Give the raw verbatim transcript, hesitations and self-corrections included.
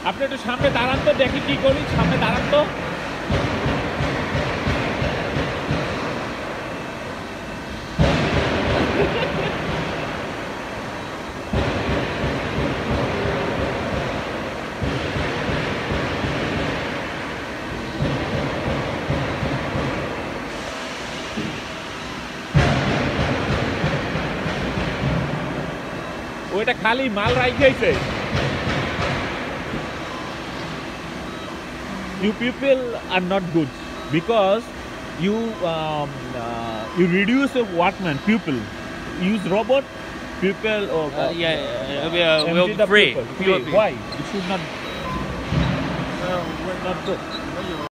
আপনি একটু সামনে দাঁড়ান তো দেখি কি করি সামনে দাঁড়ান তো ওইটা খালি মাল রাইখাইছে You people are not good because you um, uh, you reduce a workman people use robot people or Uh, yeah, yeah, we are, empty we'll the be free. people. Free. Why? It should not. No, we're not good.